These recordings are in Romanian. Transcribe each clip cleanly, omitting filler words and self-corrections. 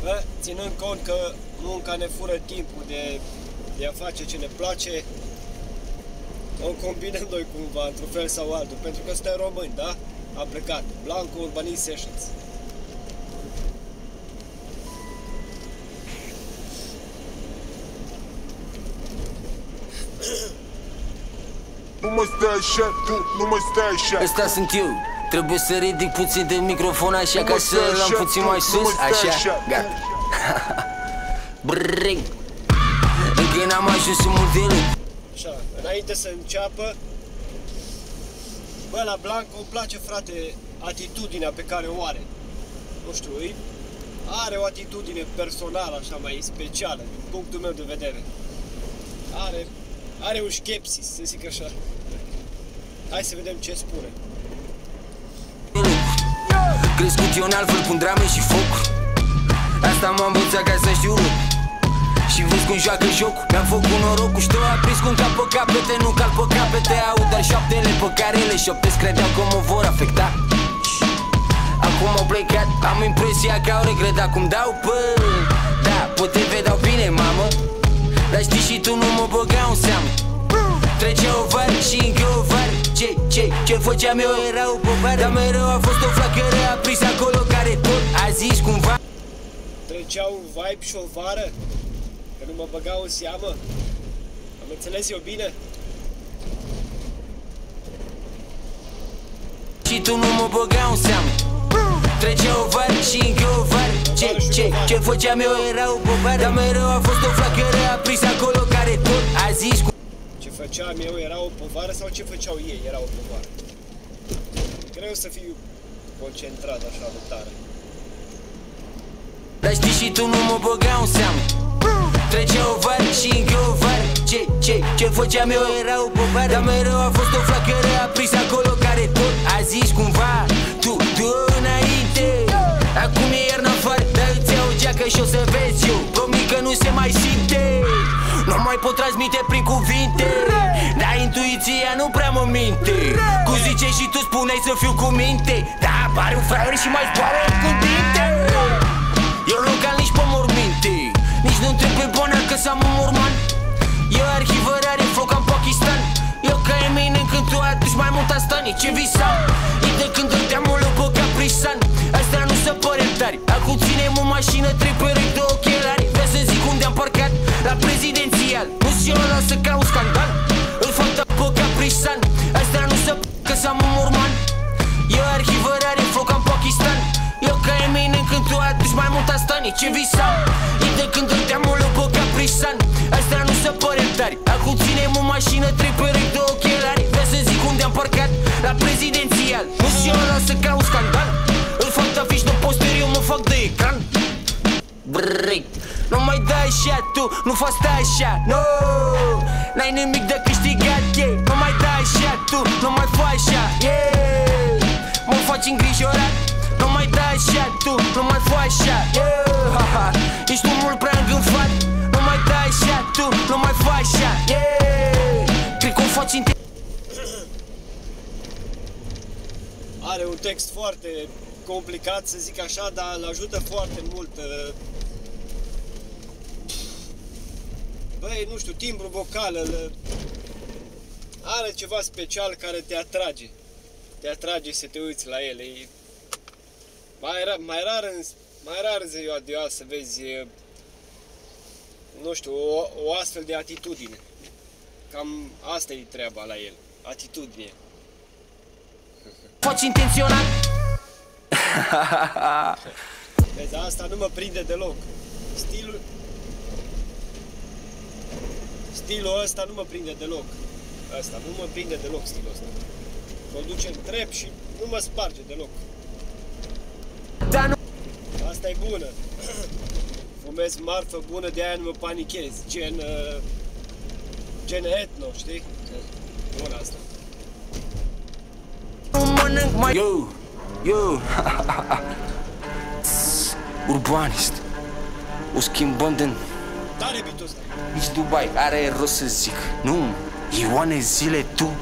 Bă, ținând cont că munca ne fură timpul de a face ce ne place, o combinăm noi cumva, într-un fel sau altul, pentru că suntem români, da? A plecat Blanco Urbanist Sessions. Nu mai stai așa, tu nu mai stai așa. Ăsta sunt eu. Trebuie să ridic puțin de microfon așa ca să-l am puțin mai sus. Așa, gata. Brrring. Încă n-am ajuns în modelul. Așa, înainte să înceapă, bă, la Blanco îmi place, frate, atitudinea pe care o are. Nu știu, are o atitudine personală așa mai specială, din punctul meu de vedere. Are un skepsis, să zic așa. Hai să vedem ce spune. Crescut eu în altfel cu drame și foc. Asta m-am învățat ca să știu. Și vezi cum joacă jocul. Mi-am făcut norocul, știu, a prins cum cap pe capete. Nu cal pe capete, aud doar șoaptele pe care le șoptesc. Credeau că mă vor afecta. Acum au plecat, am impresia că au regretat cum dau pe. Da, pe TV dau bine, mamă. Dar știi și tu, nu mă băgau în seamă. Trecea o vară și încă o vară. Ce făceam eu era o povară. Dar mereu a fost o flacără aprins acolo care tot a zis cumva. Trecea un vibe și o vară? Că nu mă băgau în seamă? Am înțeles eu bine? Și tu nu mă băgau în seamă. Trecea o vară și încă o vară. Ce făceam eu era o povară. Dar mereu a fost o flacără aprins acolo care tot a zis cumva. Ce făceam eu era o povară sau ce făceau ei era o povară? Greu să fiu concentrat așa de tare. Dar știi și tu, nu mă băgau în seamă. Trecea o vară și încă o vară. Ce făceam eu era o povară. Dar mereu a fost o flacără aprins acolo care tot a zis cumva. Tu înainte. Acum e iarna afară, dar îți iau o geacă și o să vezi eu. Promit că nu se mai simte. Nu mai pot transmite prin cuvinte. Dar intuiția nu prea mă minte. Cum ziceai și tu, spuneai să fiu cu minte. Dar apare un fraier și mai zboară cu dinte. Eu local nici pe morminte. Nici nu trebuie bona că să am un morman. Eu arhivărare, foc în Pakistan. Eu ca Eminem când tu aduci mai mult astani. Ce visam? E de când dădeam o lupă ca Prisan. Asta nu se pare tare. Acum ținem o mașină, trei perechi de ochelari. Vreau să zic unde am parcat, la prezidențial. Nu-ți eu ăla să ca un scandal. Îl fac de pe ca Prisan. Asta nu se că să am un morman. Eu arhivărare, foc în Pakistan. Eu ca Eminem când tu aduci mai mult astani. Ce visam? E de când dădeam o lupă ca Prisan. Asta nu se pare tare. Acum ținem o mașină, trei perechi de ochelari. Vreau să zic unde am parcat, la prezidențial. Nu-ți eu ăla să ca un scandal. Îl fac de afiș de poster, eu mă fac de ecran. Brrrr. Nu mai dai așa tu, nu faci stai așa, no. N-ai nimic de câștigat, yeah. Nu mai dai așa tu, nu mai faci așa, yeah. Mă faci îngrijorat. Nu mai dai așa tu, nu mai faci așa, yeah. Ești tu mult prea îngânfat. Nu mai dai așa tu, nu mai faci așa, yeah. Cred că o faci Are un text foarte complicat, să zic așa, dar îl ajută foarte mult. Băi, nu știu, timbru vocal, are ceva special care te atrage. Te atrage să te uiți la el. E mai rar ziua de azi să vezi, nu știu, o astfel de atitudine. Cam asta e treaba la el, atitudine. Faci intenționat. Vezi, asta nu mă prinde deloc. Stilul ăsta nu mă prinde deloc. Asta nu mă prinde deloc, stilul ăsta. Mă duce în trep și nu mă sparge deloc. Asta e bună. Fumez marfă bună, de aia nu mă panichez. Gen etno, știi? Bună asta. Yo. Urbanist. O schimbăm din... Tare bitul ăsta. Nici Dubai, are rost să zic. Nu, Ioane zile tu.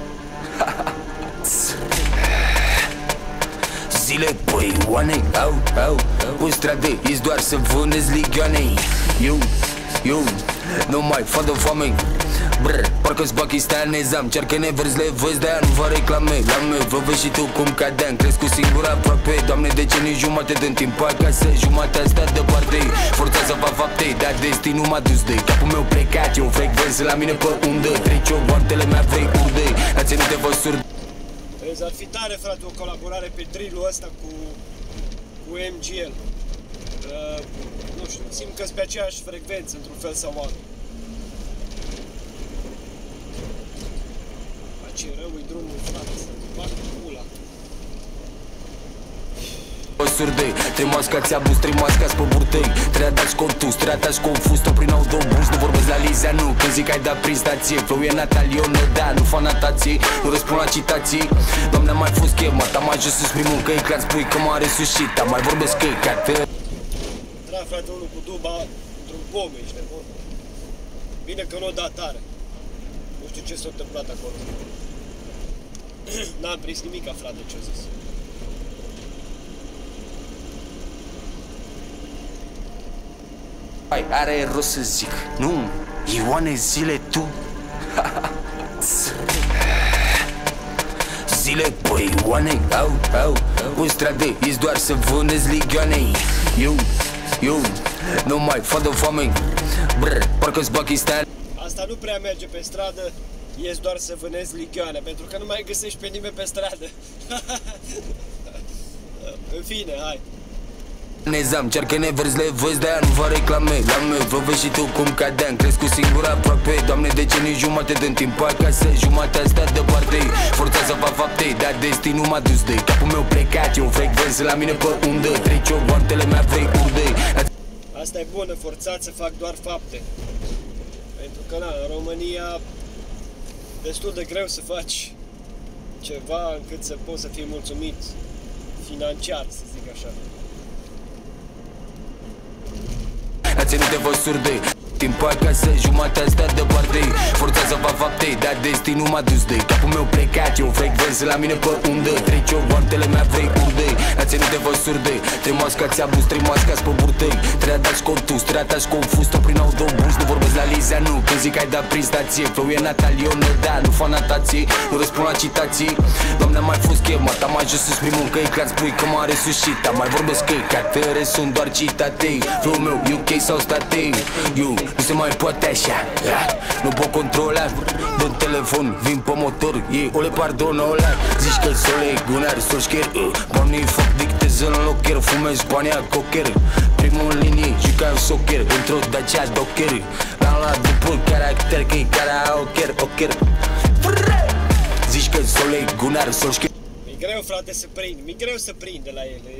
Zile, băi, Ioane, au. În stradă ești doar să vânezi ligioane. Eu nu mai fac de foame. Brr, parcă-s pakistanez. Am cercă nevers, le văzi, de-aia nu vă reclame. La mea, vă vezi și tu cum cadeam. Crezi cu singura aproape. Doamne, de ce nici jumate din timp acasă? Jumatea asta departe. Forța să fac fapte, dar destinul m-a dus de capul meu plecat. Eu frecvență la mine pe undă. Treci o boantele mea vrei urde. A ținut de văsuri. Vezi, ar fi tare, frate, o colaborare pe drill-ul ăsta cu MGL. Nu știu, simt că-s pe aceeași frecvență, într-un fel sau altul. Ce rău-i drumul, frate, să fac pula. Surde, trimascați abuz, trimascați pe burtei. Treia dați contus, treia dați confuz. Tot prin autobuz, nu vorbesc la Liza, nu. Când zic ai dat prin stație, flow e natalionă, da, nu fan natație. Nu răspund la citații. Doamne, am mai fost chemat, am ajuns sus prin muncă. E clar, spui că m-a resuscit, am mai vorbesc că e cată. Tra, frate, unul cu duba într-un pom, ești nebun. Bine că nu o dat tare. Nu știu ce s-a întâmplat acolo. N-am prins nimica, frate, ce-o zis. Hai, are rost să zic, nu, Ioane, zile tu. Zile, băi, Ioane, au, în stradă ești doar să vânezi ligioane. Eu, nu mai fac de foame. Brr, parcă-s Pakistan. Asta nu prea merge pe stradă, ies doar să vânezi ligioane, pentru că nu mai găsești pe nimeni pe stradă. În fine, hai. Nezam, cercă nevers, le văzi, de-aia nu vă reclame. La mea, vă vezi și tu cum cadeam. Crezi cu singura aproape. Doamne, de ce nici jumate din timp acasă? Jumatea asta departe. Forța să fac fapte, dar destinul m-a dus de capul meu plecat. Eu frecvență la mine pe undă. Treci o boantele mea vrei urde. Asta e bună, forțat să fac doar fapte. Pentru că, na, în România destul de greu să faci ceva încât să poți să fii mulțumit financiar, să zic așa. A ținut de văsuri de timp acasă, jumatea asta departe. Forța să fac fapte, dar destinul m-a dus de capul meu plecat. Eu frecvență la mine pe undă. Treci o boantele mea vrei urde. A ținut de văsuri de trimascați abuz, trimascați pe burtei. Treia dați contus, treia dați confuz. Tot prin autobuz, nu vorbesc la Liza, nu. Când zic ai dat prin stație, flow e natalionă, da, nu fan natație. Nu răspund la citații. Doamne, am mai fost chemat, am ajuns sus prin muncă. E clar, spui că m-a resuscit. Am mai vorbesc că catăre sunt doar citate. Flow meu, UK sau state. Eu nu se mai poate așa, nu pot controla. Dă-n telefon, vin pe motor, ei o le pardonă ăla. Zici că sole, gunar, solșcher. Banii fac dictez în locher, fumez banii cocher. Primul în linie, jucam soccer, într-o Dacia Docker. L-am luat după caracter, că-i karaoker, ocher. Zici că sole, gunar, solșcher. Mi-e greu, frate, să prind, mi-e greu să prind de la ele.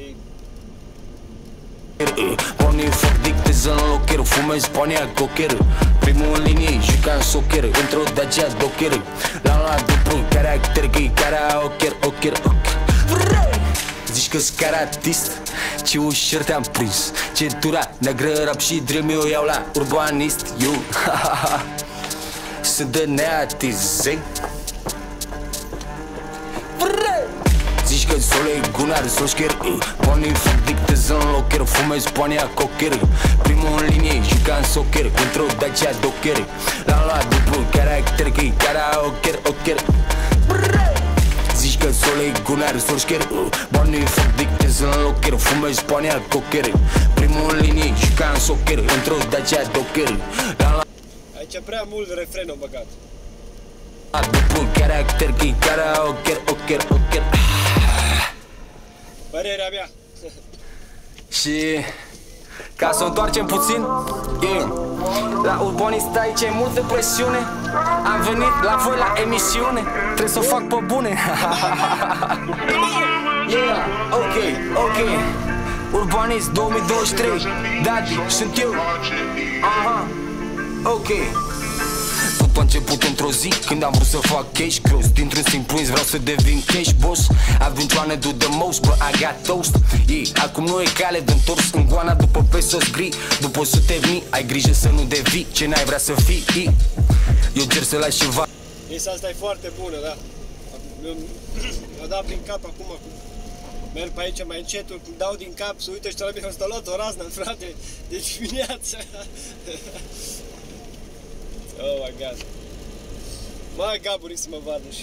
Banii fac dictez în locher, fumez banii cocher. Primul în linie, jucam soccer, într-o Dacia Docker. L-am luat după caracter, că-i karaoker, ocher. Zici că-s karatist, ce ușor te-am prins. Centura neagră, rap și dream, eu iau la urbanist. Eu, sunt de neatizei. Zici că sole, gunar, solșcher. Banii fac dictez în locher, fumez banii cocher. Primul în linie, jucam soccer, într-o Dacia Docker. L-am luat după caracter, că-i karaoker, ocher. Zici că sole, gunar, solșcher. Banii fac dictez în locher, fumez banii cocher. Primul în linie, jucam soccer, într-o Dacia Docker. L-am luat Aici prea mult refren-o băgat. după caracter, că-i karaoker, ocher, ocher. Părerea mea. Și ca să o întoarcem puțin, la urbanista aici e multă presiune. Am venit la voi la emisiune, trebuie să o fac pe bune. Ok, Urbanist 2023, Daddy, sunt eu. Ok. Tot a început într-o zi când am vrut să fac cash cross. Dintr-un simplu vreau să devin cash boss. I've been trying to do the most, but I got toast. Acum nu e cale de întors în goana după pesos gri. După 100.000, ai grijă să nu devii ce n-ai vrea să fii. Eu cer să lași ceva. Piesa asta e foarte bună, da. Mi-a dat prin cap acum cu Merg pe aici mai încetul, dau din cap, să uite și la mine, s-a luat o raznă, frate, de dimineață. Oh my god. Mai gaburi să mă vadă și...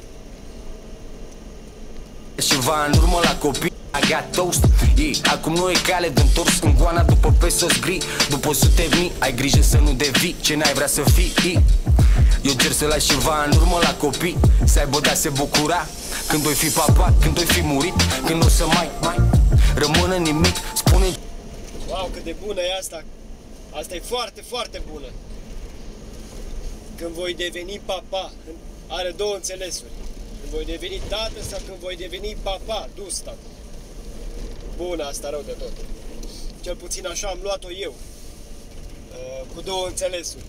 Ceva în urmă la copii, I got toast. Acum nu e cale de întors în goana după pesos gri. După sute mii, ai grijă să nu devii ce n-ai vrea să fii. Eu cer să lași ceva în urmă la copii, să aibă de-a se bucura când oi fi papa, când oi fi murit, când o să mai rămână nimic, spune. Wow, cât de bună e asta. Asta e foarte, foarte bună. Când voi deveni papa, are două înțelesuri. Când voi deveni tată sau când voi deveni papa, dus tată. Bună asta, rău de tot. Cel puțin așa am luat-o eu. Cu două înțelesuri.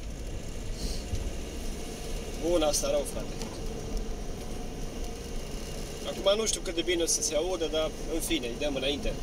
Bună asta, rău, frate. Acum nu știu cât de bine o să se audă, dar în fine, îi dăm înainte.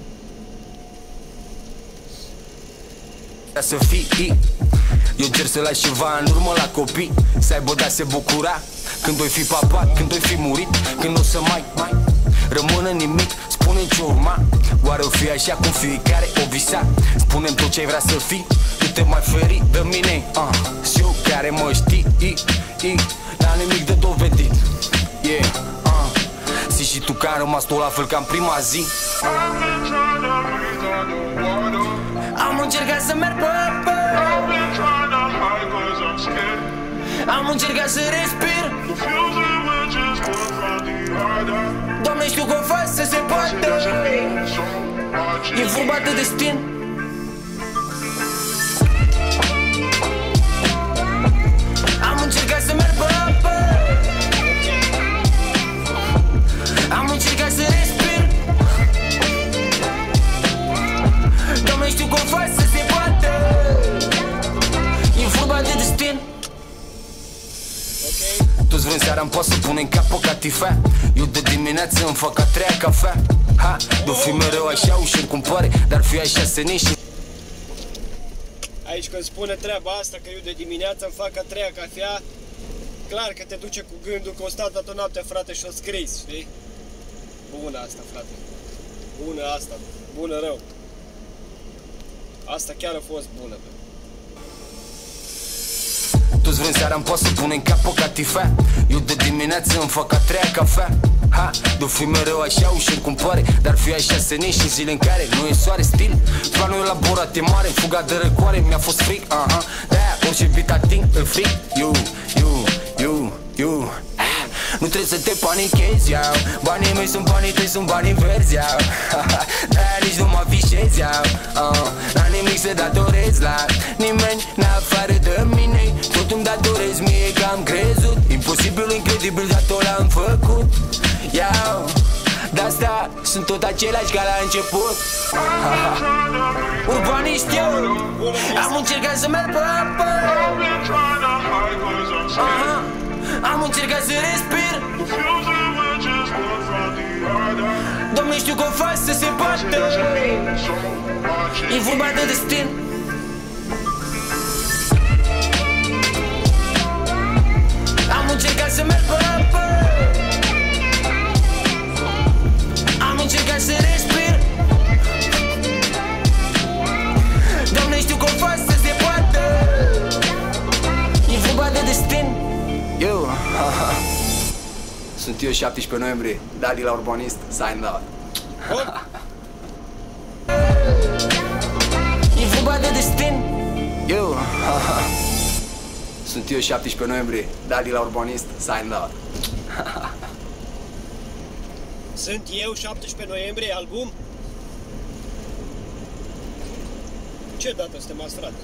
Să fii. Eu cer să lași ceva în urmă la copii, să aibă de-a se bucura când oi fi papa, când oi fi murit, când o să mai rămână nimic, spune ce urma. Oare o fi așa cum fiecare o visa? Spune-mi tot ce ai vrea să fii, tu te mai feri de mine. Și eu care mă știi, n-am nimic de dovedit. Si și tu care am rămas tot la fel ca în prima zi. Am încercat să merg pe apă, am încercat să respir. Doamne, știu că o fac să se poată. E vorba de destin. Am încercat să merg pe apă, am încercat să respir. Doamne, știu că o fac să se poată. E vorba de destin. Toți vrem seara îmi pot să punem cap o catifea. Eu de dimineață îmi fac a treia cafea. De-o fi mereu așa ușor cum pare, dar fi așa senin și... Aici când spune treaba asta, că eu de dimineață îmi fac a treia cafea, clar că te duce cu gândul că o stat toată noaptea, frate, și o scris, știi? Bună asta, frate. Bună asta, bună rău. Asta chiar a fost bună, bă. Toți vrem seara îmi pot să punem cap o catifea. Eu de dimineață îmi fac a treia cafea. De-o fi mereu așa ușor cum pare, dar fi așa senin și în zile în care nu e soare stil. Planul elaborat e mare, fuga de răcoare, mi-a fost fric. De-aia orice beat ating îl fric. You nu trebuie să te panichezi, iau. Banii mei sunt banii tăi, sunt banii verzi, iau. De-aia nici nu mă afișez, iau. N-am nimic să datorez la nimeni, n-afară de mine. Tot îmi datorez mie că am crezut. Imposibil, incredibil, dar tot l-am făcut, iau. De-asta sunt tot același ca la început. Urbanist eu, am încercat să merg pe apă, am încercat să respir. Doamne, știu că o fac să se poată. E vorba de destin. Am încercat să merg pe apă, am încercat să respir. Doamne, știu că o fac să se poată. E vorba de destin. Eu, sunt eu 17 noiembrie, Dali la Urbanist, sign out. E vorba de destin. Eu, sunt eu 17 noiembrie, Dali la Urbanist, sign out. Sunt eu 17 noiembrie, album? Ce dată suntem azi, frate?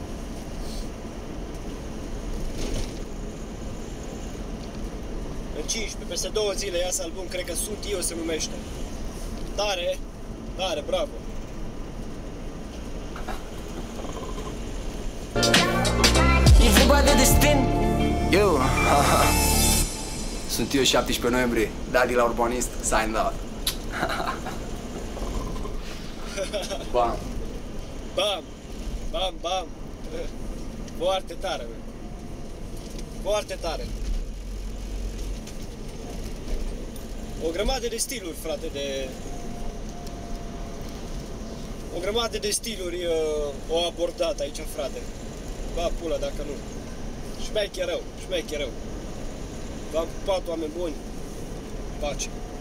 În 15, peste 2 zile iasă album, cred că Sunt eu se numește. Tare, tare, bravo. E vorba de destin. Eu, sunt eu 17 noiembrie, Dali la Urbanist, sign out. Bam. Bam, bam, bam. Foarte tare, bă. Foarte tare. O grămadă de stiluri, frate, O grămadă de stiluri au abordat aici, frate. Ba pula dacă nu. Șmecherău, șmecherău. V-am pupat, oameni buni. Pace.